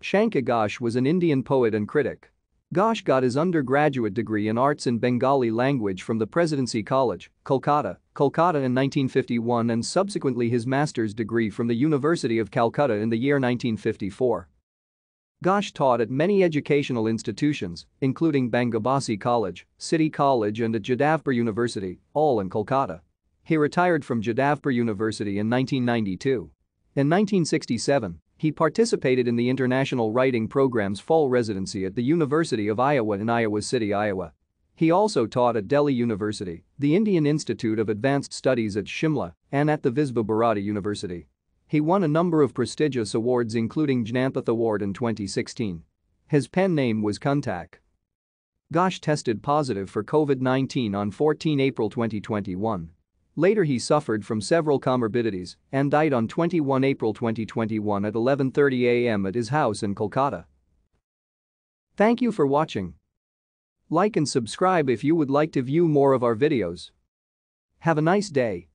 Shankha Ghosh was an Indian poet and critic. Ghosh got his undergraduate degree in arts in Bengali language from the Presidency College, Kolkata, in 1951 and subsequently his master's degree from the University of Calcutta in the year 1954. Ghosh taught at many educational institutions, including Bangabasi College, City College and at Jadavpur University, all in Kolkata. He retired from Jadavpur University in 1992. In 1967, he participated in the International Writing Program's fall residency at the University of Iowa in Iowa City, Iowa. He also taught at Delhi University, the Indian Institute of Advanced Studies at Shimla, and at the Visva Bharati University. He won a number of prestigious awards including Jnanapath Award in 2016. His pen name was Kuntak. Ghosh tested positive for COVID-19 on 14 April 2021. Later he suffered from several comorbidities and died on 21 April 2021 at 11:30 a.m. at his house in Kolkata. Thank you for watching. Like and subscribe if you would like to view more of our videos. Have a nice day.